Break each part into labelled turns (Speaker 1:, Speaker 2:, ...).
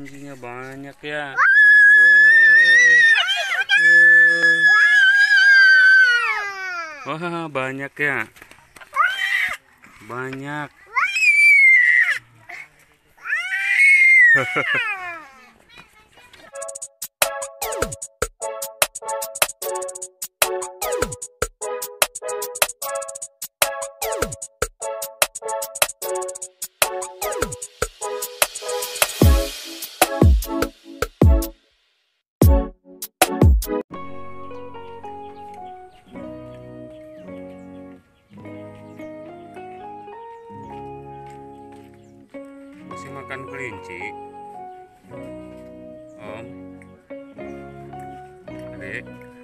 Speaker 1: kelincinya banyak ya. Wah, banyak ya. Banyak. Masih makan kelinci, Om, Adek.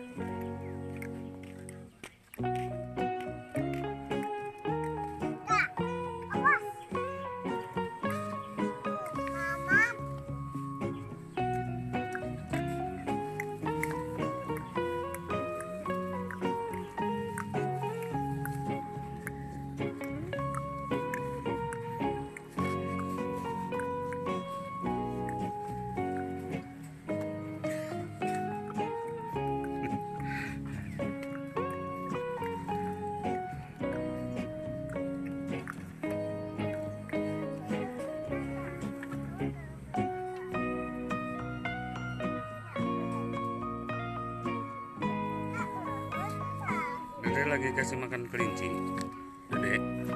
Speaker 1: Dede lagi kasih makan kelinci. Dede.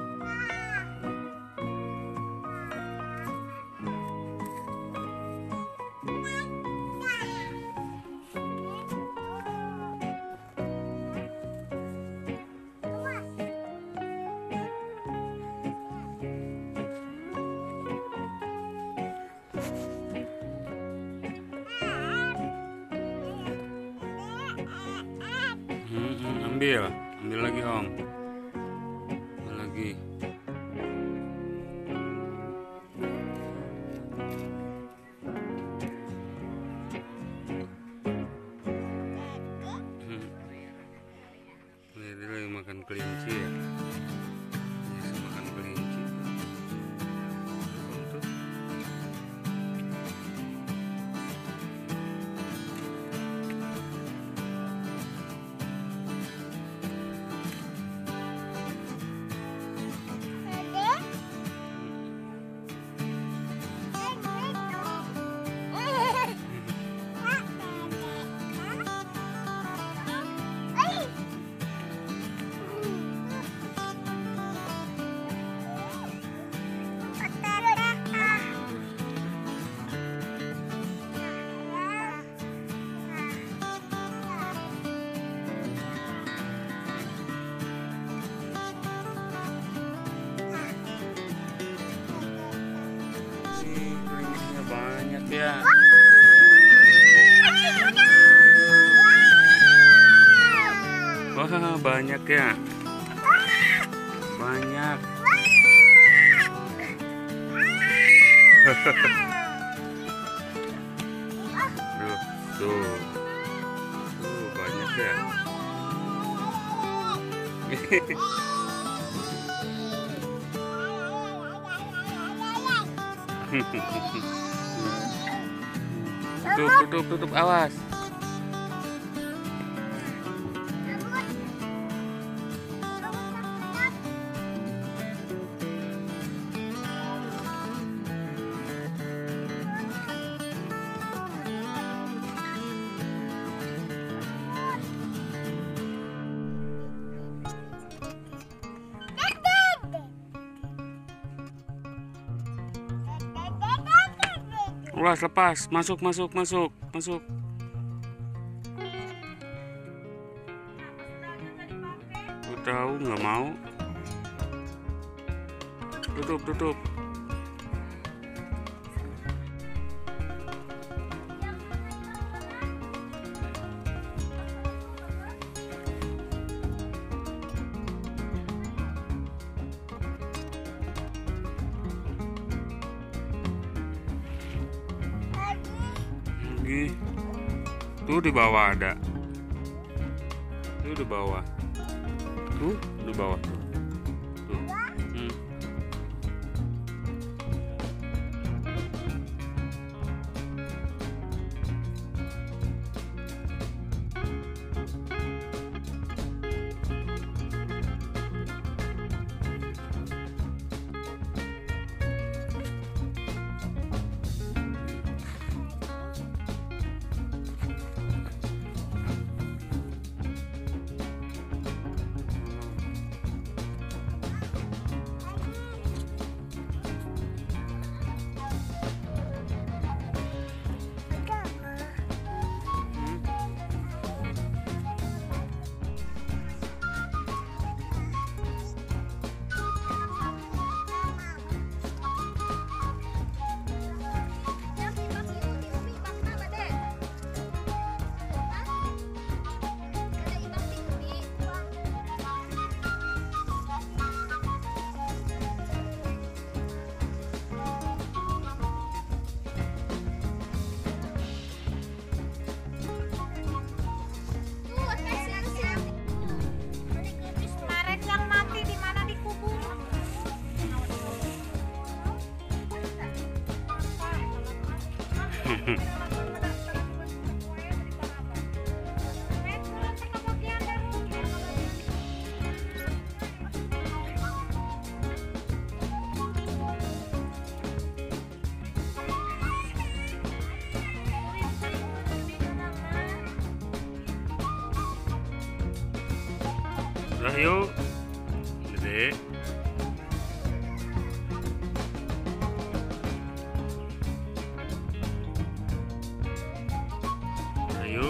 Speaker 1: Ambil lagi, Om. Ambil lagi. Ini dia lagi makan kelinci ya. Bisa makan kelinci. Tuh. Banyak ya. Wah, banyak ya. Banyak. Tuh, banyak ya. Tutup, awas. Lepas, masuk. Gue tahu nggak mau. Tutup. Tuh di bawah ada. Tuh di bawah. Tuh di bawah. Tuh. Udah yuk, Dede. Ayo.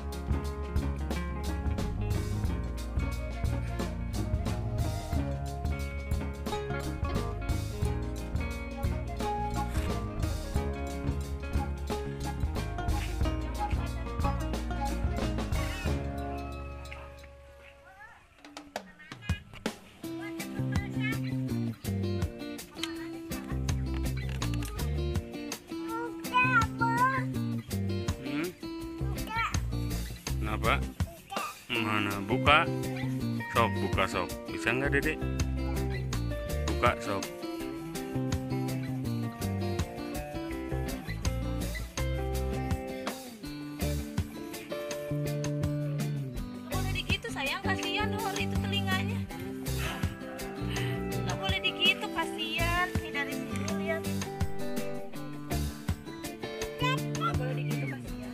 Speaker 1: Kenapa? Mana buka? Sok buka sok. Bisa nggak Dede? Buka sok.
Speaker 2: Boleh digitu sayang, kasihan hor itu telinganya. Nggak boleh digitu, kasihan. Nih dari sini lihat. Nggak boleh digitu, kasihan.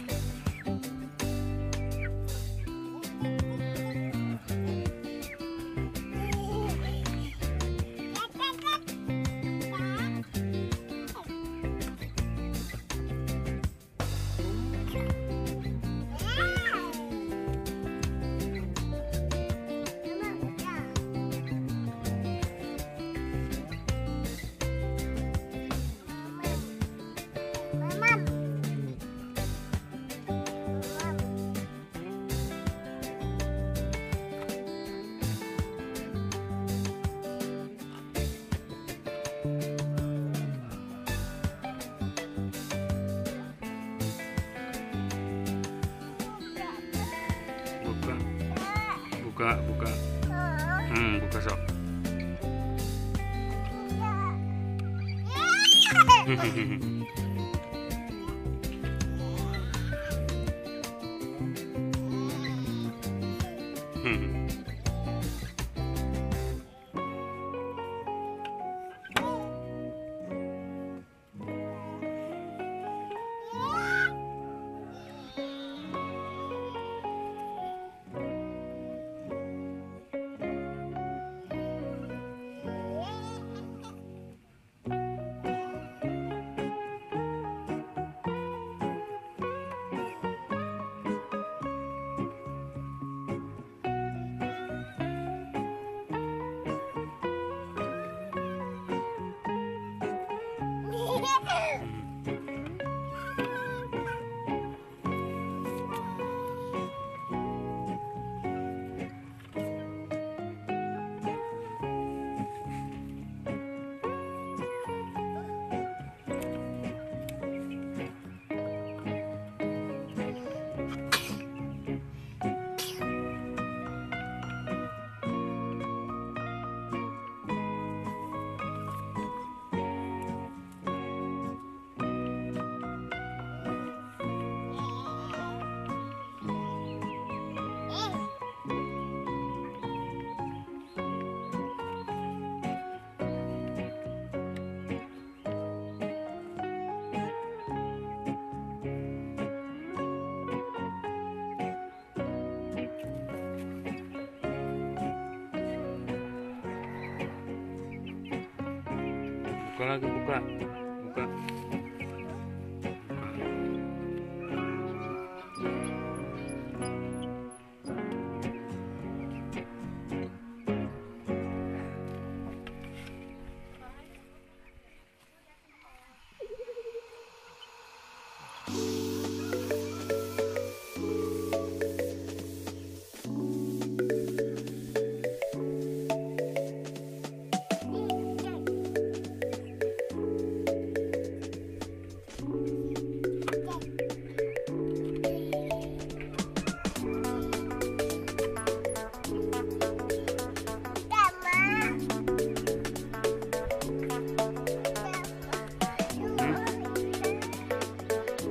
Speaker 1: Buka. Buka sok. Buka lagi, buka.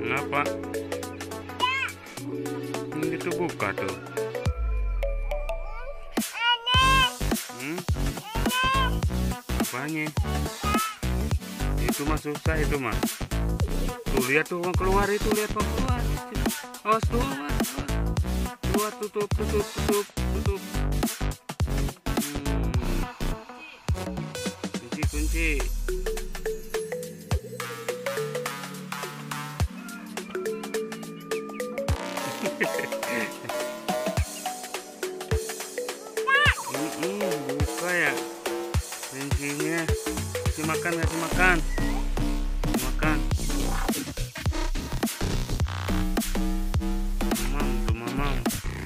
Speaker 1: Kenapa? Ini itu buka tuh. Apanya? Itu mah susah itu mah. Tuh lihat tuh mau keluar itu, lihat mau keluar. Awas tuh, awas. Keluar, tutup. Kunci. Buka ya kelincinya. Kasih makan. Makan. Mamam.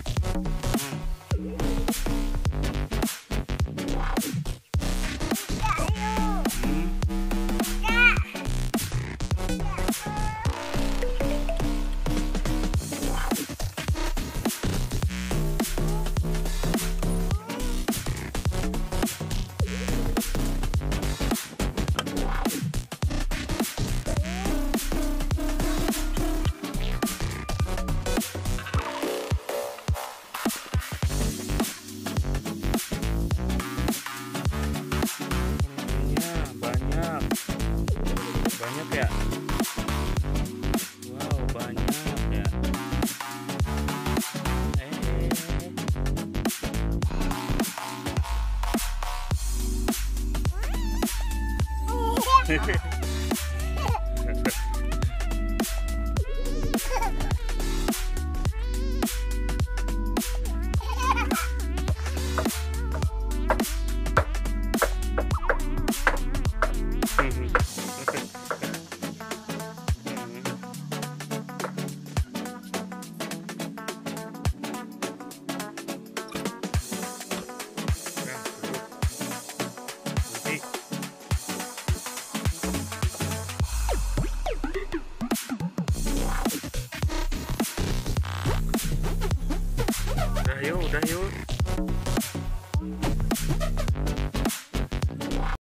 Speaker 1: Banyak ya. Wow, banyak ya. Udah yuk.